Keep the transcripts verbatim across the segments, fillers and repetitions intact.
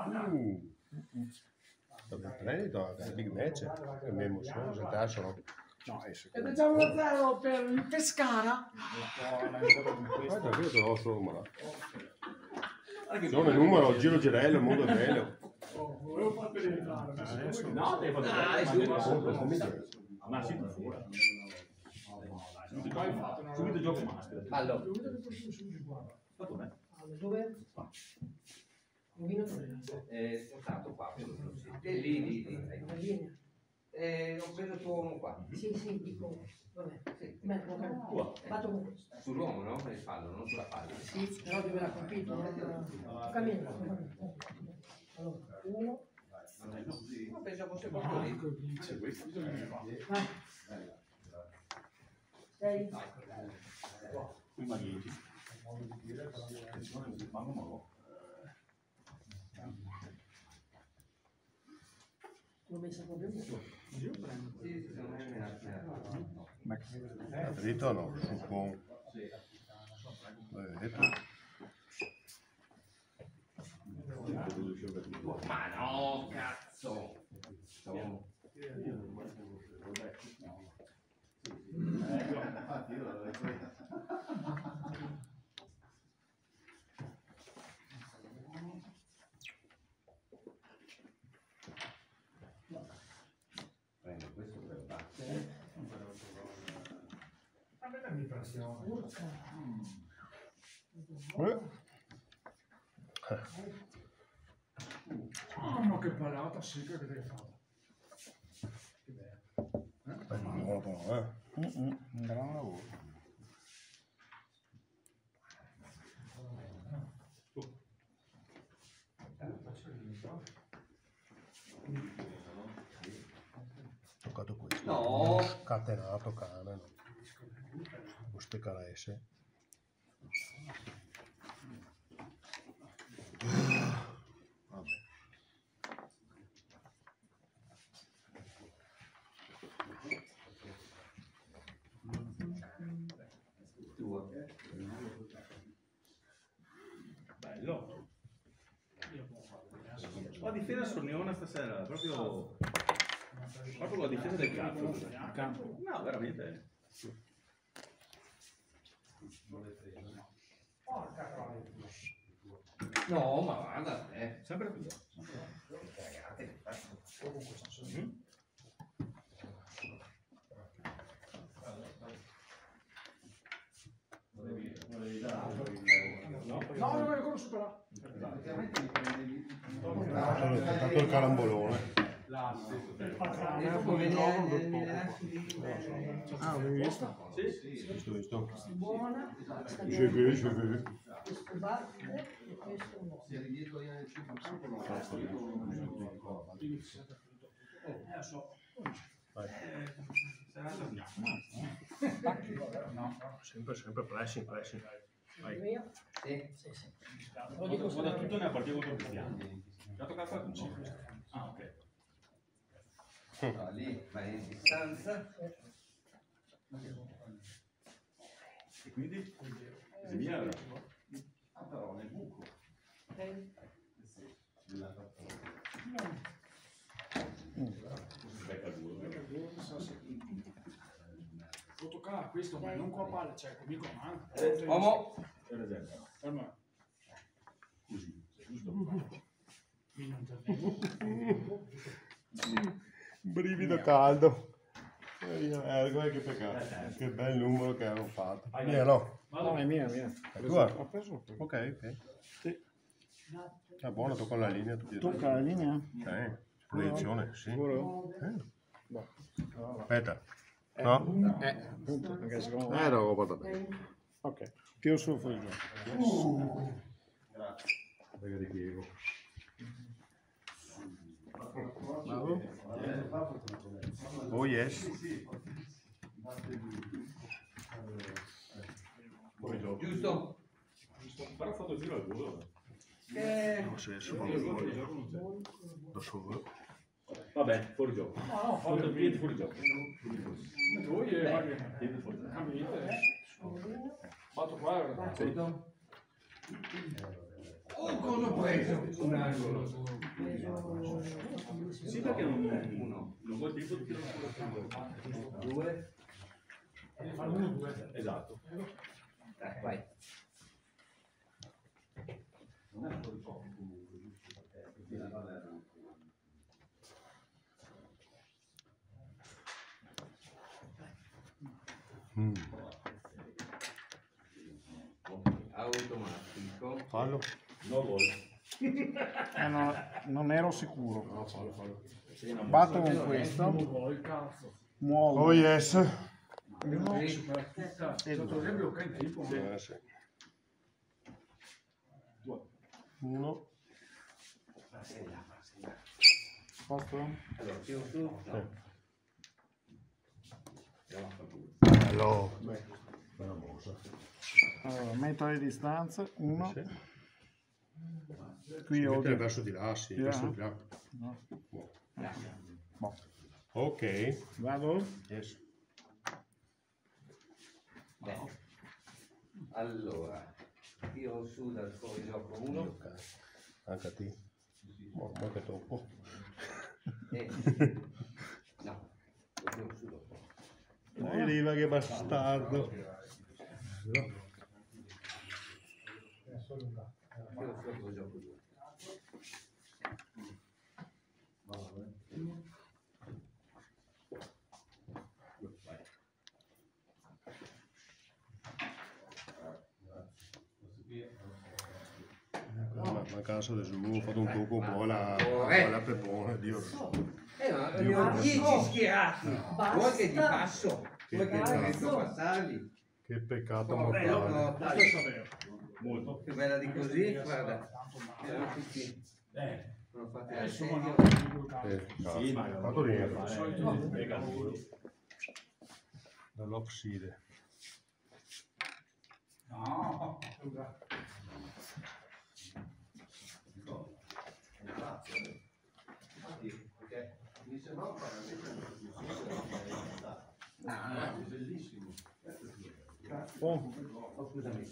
Uh. Vabbè, prendito, è big match, è mia emozione, se te sono... No, è E facciamo uno zero per il Pescara. Guarda, io te l'ho solo malato. Sono il numero, giro girello, il mondo è bello. Volevo farti rientrare. No, devi fare Come ma sì, tu fuori. Subito gioco maschio. Allora. Fatto bene. Dove? Eh, sono stato qua. E lì, lì, lì. Eh, ho preso il tuo uomo qua. Sì, sì, dico. Vabbè. Sì. Beh, ho fatto con questo. Sull'uomo, no? Per il fallo, non sulla palla. Sì, però dove l'ha colpito? Cammino. Allora, uno. Ma penso fosse proprio lì. Vai. Sei. Prima dieci. Attenzione, manco malo. L'ho messa proprio lì. Sì, sì, secondo me me la... Dritto no, suppongo. Vedete? Ma no, cazzo! No. Prendo questo per il batte. A me mi pressione. Oh, ma che palata secca che ti hai fatto. Che bello. Buono però, eh. Un gran lavoro. Toccato questo. No. Scatenato cane, no. Queste caresse. Vabbè. Bello. La difesa sorniona stasera, proprio proprio la difesa del cazzo. Il campo. No, veramente. No, ma guarda, eh. Sempre tu. Cagate. Mm-hmm. No, non me lo conosco però. Tanto il carambolone. Ah, avevi visto? Sì, Visto, visto. Buona. Je veux, je veux. Questo batte e questo no. Eh, lo so. Vai. No. Sempre, sempre pressing, pressing. Vai. Mio? Sì. Sì, sì. Lo dico guarda tutto nella partita contro Cristiano. Ha toccato a cinque. Ah, ok. No, lì vai in distanza. E quindi? Se mi era. Ah, però nel buco. Becca il culo. Devo toccare questo, ma non qua a palle, cioè qui con mano. Uomo. Per esempio. Ferma. Così. Giusto. Mi non intervengo. Brivido caldo. Eh, guarda che peccato. Che bel numero che hanno fatto. Mia no. No, è mia, è mia. È tua? Ho preso. Ok, ok. Sì. È buono, tocca la linea. Tutti e due. Tocca la linea? Eh, proiezione, sì. Sicuro? Eh. Boh. Aspetta. No? Eh, appunto, anche secondo me. Eh, no, ho portato bene. Ok. Tiro su fuori gioco. Perché ti piego. Oh yes. Giusto? Però ho fatto il giro al culo. Eh, Non so se Fuori sono gioco, fuori. fuori gioco non c'è. Da solo. Vabbè, fuori gioco. No, no, Fuori fallo piedi, fuori gioco. tu e vai. Piedi fuori gioco. Cammino. Batto qua, guarda. giusto? Oh, cosa ho preso? Un angolo. Sì, perché non, uno, non vuol dire che non Due. uno, due. Esatto. Dai, vai. Mm. Automatico. Fallo. Non vuoi. Eh, no, non ero sicuro. No, fallo, fallo. Batto con questo. Muovo. Oh yes. Uno e due. Eh, sì. Uno. Posto? Allora, tiro su. No. Bello. Bella mossa. Allora, metto le distanze. Uno. Sì. Qui Si ho mette verso di là, sì, Di là? verso di là. No. Boh. Boh. Ok. Vado? Yes. Bene. Allora, tiro su dal fuorigioco uno. Anche a te. Boh, ma che troppo. E... No, lo tiro su dopo. Arriva che bastardo. Tiro su dal fuorigioco due. Mancanza di su, ho fatto un tocco un po' la, Corretto. la pepone, Dio. Eh, ma ne ho dieci schierati. Vuoi che ti passo? Vuoi che ti riesco a passarli? Che peccato Oh, bello, mortale. no, dai. Molto più bella di così, guarda. Erano tutti. Sono fatti da sedio. Eh, cazzo. Fatto dentro. Dall'oxide. No. Mi sembrava bellissimo. Oh. Oh, scusami.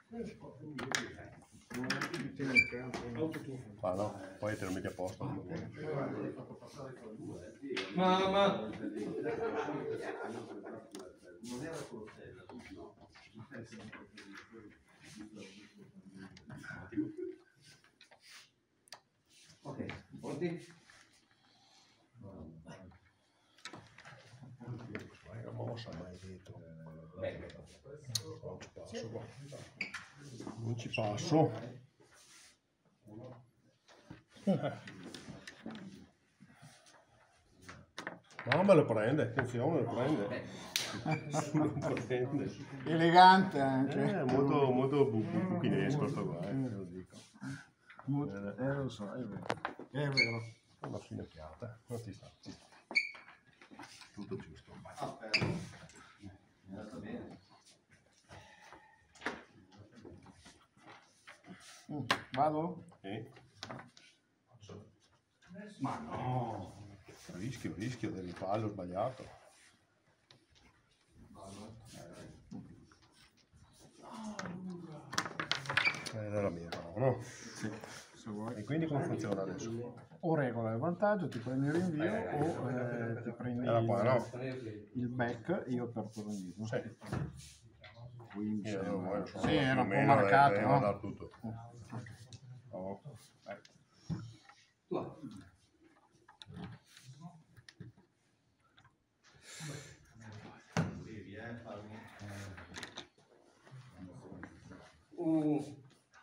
Ma no, poi te lo metti a posto. Mamma. Ok, pronti? La mossa mai detto. Non ci passo. No, ma lo prende, attenzione, lo prende. Lo prende. Elegante anche. Eh, molto, molto bu- bu- buchinesco sto qua, eh, te lo dico. Molto- eh, lo so, è vero. È vero. Una finocchiata, non ti sta, ci sta. Tutto giusto. Mm, Vado? Sì. Ma no. Rischio, rischio del fallo sbagliato. Eh, era la mia, no? Sì, se vuoi. E quindi come funziona adesso? O regola il vantaggio, ti prendi il rinvio o eh, ti prendi Era qua, no? il back e io perdo il rinvio. Sì. Quindi, Io non voglio solo- sì, era un po' almeno marcato, devo no? dare tutto. Mm, ok. Oh. Tua. Uh.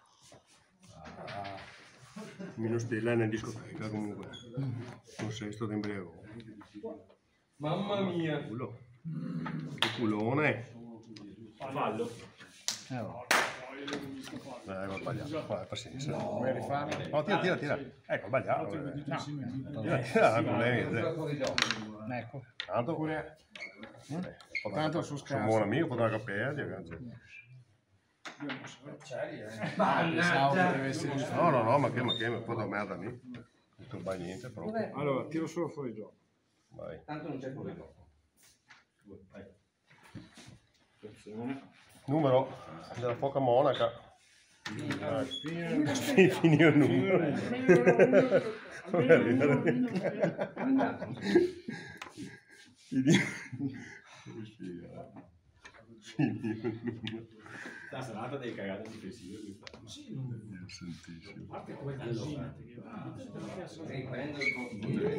Meno stella nel discoteca comunque. Non sei stato embriaco. Mamma mia. Culo. Che culone. Fallo. Eh, va. Eh, ho sbagliato. Vai, pazienza. Vuoi rifare? No, tira, tira, tira. Ecco, ho sbagliato. eh. No. Tira, tira, non problemi. Tiro eh. fuori gioco. Ecco. Tanto Oppure eh, tanto su sono scarso. buon amico, potrà capire. ragazzi. Pensavo che deve essere giusto. No, no, no, ma che, ma che, mi ha fatto merda a me. Non ti sbagli niente proprio. Dov'è? Allora, tiro solo fuori gioco. Vai. Tanto non c'è fuori gioco. Numero della foca monaca. Finì il numero. La serata dei cagate difensive questa. Sentissimo. Riprendo il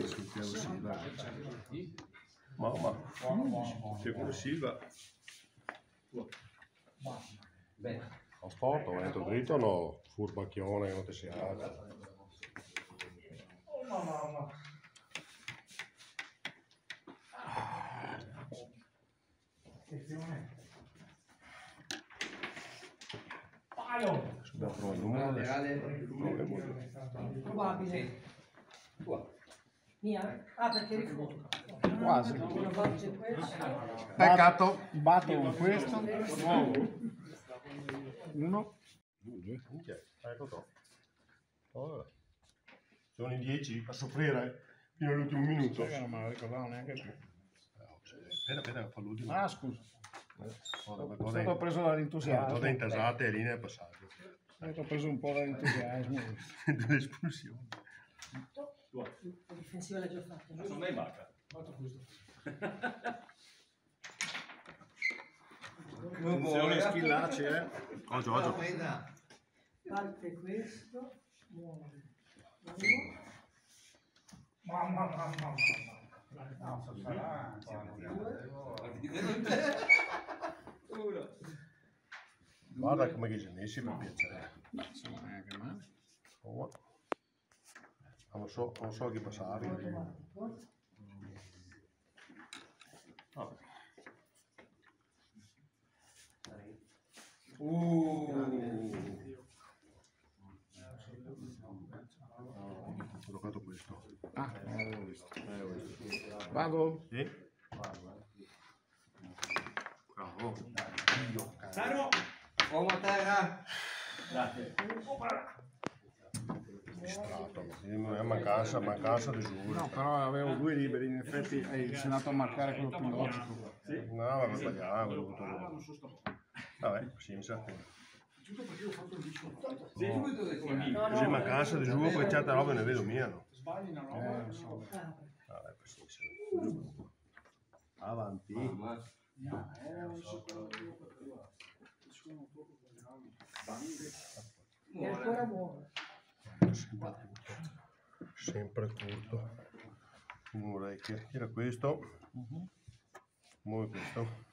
Mamma, Stefano Silva. Bene. Ho storto, ho detto dritto o no? Furbacchione, non ti si alza. Dobbiamo provare il numero adesso. Probabile. Mia? Ah, perché eri fuori. Quasi. Una faccia in questo. Peccato. Batto con questo. Nuovo. Uno. Minchia, ecco qua. Allora, sono in dieci a soffrire fino all'ultimo minuto. Non me lo ricordavo neanche più. Aspetta, aspetta, fa l'ultimo. Ah, scusa. Sono Sono stato preso dall'entusiasmo. da intasate e linee passate. Ho preso un po' dall'entusiasmo. Dell'espulsione. La difensiva l'ha già fatta. Sono mai in barca. Attenzione, schillaci, eh. Oggi, oggi. Parte questo. Muove. Mamma, mamma, mamma. Guarda come che genessi per piacere. Beh, insomma, neanche male. Oh, non so, non so chi passare. Automatico. Vabbè. Ho giocato questo. Ah, non l'avevo visto. Vado? Sì? Bravo. Fermo! Uomo a terra. Grazie. Distratto. È mancanza, mancanza di giuro. No, però avevo due liberi, in effetti hai sei andato a marcare quello più logico. No, avevo sbagliato, avevo dovuto... Vabbè, sì, mi sa che... Così mancanza di giuro, poi certe robe ne vedo mia, no? Eh, lo so. Ah, Vabbè, sì, avanti. è ancora buono. Sempre curto. Sempre curto. Un chi era questo? Muove questo.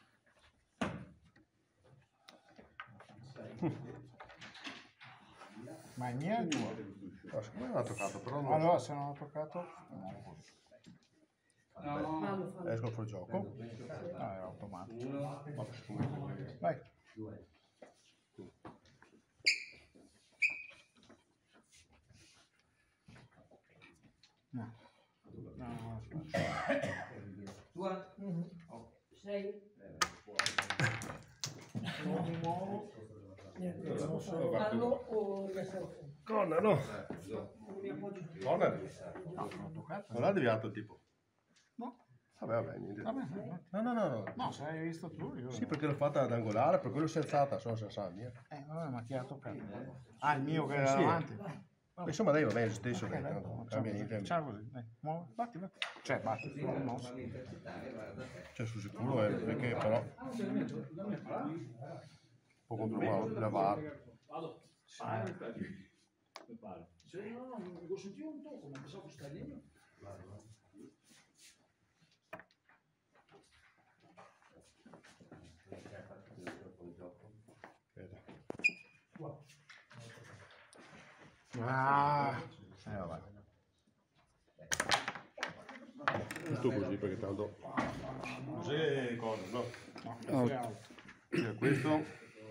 Ma è mia o tua? No, secondo me non ha toccato, però non Allora, se non ho toccato, no. Fallo, fallo. esco fuori gioco. Ah, era automatico. Vabbè, comunque. Vai. No. No, aspetta. Tua? Sei? Sono di nuovo. Niente, devo fare fallo o restare fuori? Corner, no? Non mi appoggio più. Corner? No, non ho toccato. Non l'ha deviato il tipo? No. Vabbè, vabbè, niente. Vabbè, vabbè. No, no, no, no. No, se hai visto tu, io. Sì, perché l'ho fatta ad angolare, per quello si è alzata, sono senza la mia. Eh, vabbè, ma chi ha toccato? Ah, il mio che era Sì. davanti. Insomma, dai, va bene lo stesso, Ok, dai, dai, tanto non facciamo cambia così, niente. facciamo così, dai, muovi, batti, batti. Cioè, batti, no, no. Cioè, sul sicuro è perché però... Un po' contro la, la V A R. Vado. Pare. Mi pare. Se no, non lo sentivo un tocco, ma pensavo fosse lì. Ah, eh, vabbè. Tutto così perché tanto... Così è cosa, no? No, è alto. C'è questo.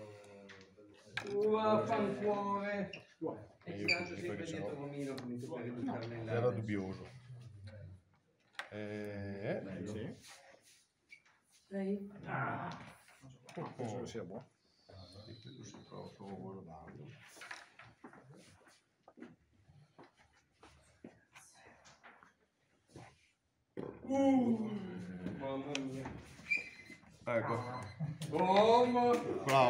Tua fancuore. E E io ci lascio così sempre perché dietro sennò Romino come tu per educarmi in era dubbioso. Eh, Sì. Sei? Oh, penso che sia buono. questo si prova, stavo guardando. Mamma mia. Ecco. Oh, Bravo.